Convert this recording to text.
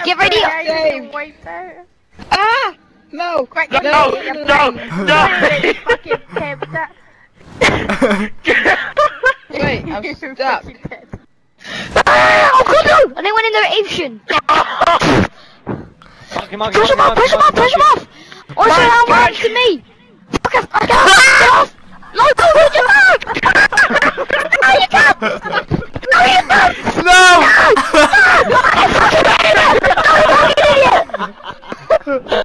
Get ready. Ah! No! Right, No! fucking Tim, that... Wait, I'm stuck. Oh god no! And they went in their aviation. Push him off! Push him off! Push him off! Or so now run to me! Fuck off! Get off! No! Push him off! No you can't! No you can't! No! No! No! You fucking idiot! No you fucking idiot!